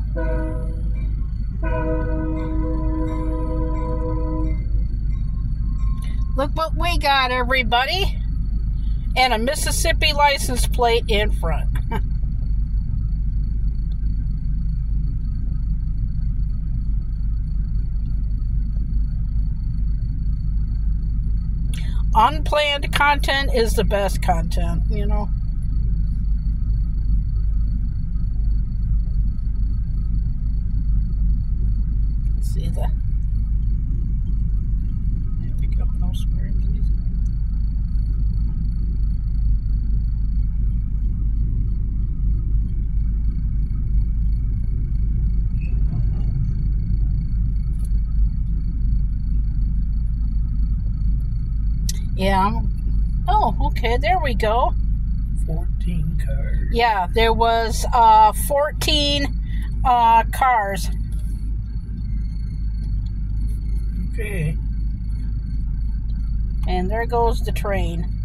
Look what we got, everybody. And a Mississippi license plate in front. Unplanned content is the best content, you know. Let's see the. There we go. No swearing, please. Yeah. Oh, okay. There we go. 14 cars. Yeah, there was 14 cars. Okay. And there goes the train.